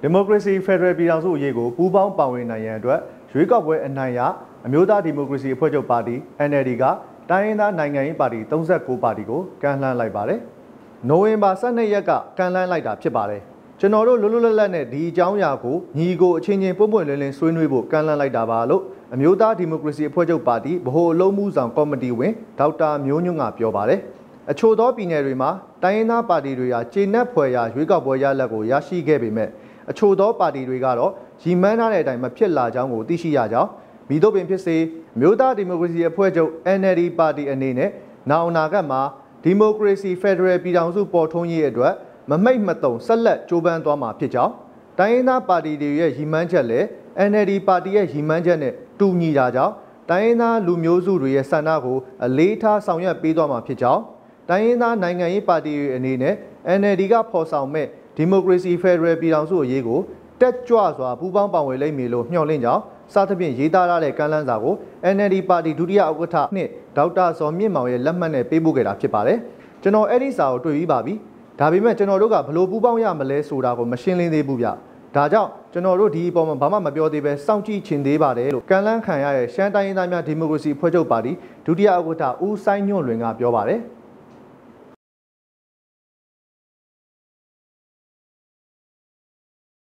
Democracy Federal ပြည်ထောင်စုအရေးကိုပူးပေါင်းပါဝင်နိုင်ရန်အတွက်ရွေးကောက်ပွဲအနိုင်ရအမျိုးသားဒီမိုကရေစီအဖွဲ့ချုပ်ပါတီ NLD ကတိုင်းရင်းသားနိုင်ငံရေးပါတီ39ပါတီကိုကမ်းလှမ်းလိုက်ပါတယ်။နိုဝင်ဘာ12ရက်ကကမ်းလှမ်းလိုက်တာဖြစ်ပါတယ်။ကျွန်တော်တို့လွတ်လွတ်လပ်လပ်နဲ့ဒီအကြောင်းအရာကိုညီကိုအချင်းချင်းပွင့်ပွင့်လင်းလင်းဆွေးနွေးဖို့ကမ်းလှမ်းလိုက်တာပါလို့အမျိုးသားဒီမိုကရေစီအဖွဲ့ချုပ်ပါတီဗဟိုအလုပ်မှုဆောင်ကော်မတီဝင်ဒေါက်တာမျိုးညွန့်ကပြောပါတယ်။အချို့သောပြည်နယ်တွေမှာတိုင်းရင်းသားပါတီတွေဟာကျေနပ်ဖွယ်ရာရွေးကောက်ပွဲရလဒ်ကိုရရှိခဲ့ပေမဲ့အချို့သောပါတီတွေကတော့ရီမန်းထားတဲ့အတိုင်းမဖြစ်လာကြောင်းကိုသိရှိရကြောင်းမိတို့ပင်ဖြစ်စေမြို့သားဒီမိုကရေစီအဖွဲ့ချုပ် NLD ပါတီအနေနဲ့နောင်အနာဂတ်မှာဒီမိုကရေစီဖက်ဒရယ်ပြည်ထောင်စုပေါ်ထွန်းရေးအတွက်မမိတ်မတုံဆက်လက်ကြိုးပမ်းသွားမှာဖြစ်ကြောင်းတိုင်းရင်းသားပါတီတွေရဲ့ရီမန်းချက်လည်း NLD ပါတီရဲ့ရီမန်းချက်နဲ့တူညီတာကြောင့်တိုင်းရင်းသားလူမျိုးစုတွေရဲ့ဆန္ဒကိုအလေးထားဆောင်ရွက်ပေးသွားမှာဖြစ်ကြောင်းတိုင်းရင်းသားနိုင်ငံရေးပါတီတွေအနေနဲ့ NLD ကဖော်ဆောင်မဲ့ဒီမိုကရေစီဖက်ဒရယ်ပြည်ထောင်စုအရေးကိုတက်ကြွစွာပူးပေါင်းပါဝင်လိမ့်မယ်လို့မျှော်လင့်ကြောင်းစသဖြင့်ရေးသားထားတဲ့ကမ်းလှမ်းစာကို NLD ပါတီဒုတိယဥက္ကဋ္ဌနှင့်ဒေါက်တာဇော်မြင့်မောင်ရဲ့လက်မှတ်နဲ့ပေးပို့ခဲ့တာဖြစ်ပါတယ်။ကျွန်တော်အဲ့ဒီစာကိုတွေ့ပြီးပါပြီ။ဒါပေမဲ့ကျွန်တော်တို့ကဘလို့ပူးပေါင်းရမလဲဆိုတာကိုမရှင်းလင်းသေးဘူးဗျ။ဒါကြောင့်ကျွန်တော်တို့ဒီအပေါ်မှာဘာမှမပြောသေးပဲစောင့်ကြည့်ချင်သေးပါတယ်လို့ကမ်းလှမ်းခံရတဲ့ရှမ်းတိုင်းရင်းသားများဒီမိုကရေစီအဖွဲ့ချုပ်ပါတီဒုတိယဥက္ကဋ္ဌဦးစိုင်းညွန့်လွင်ကပြောပါတယ်။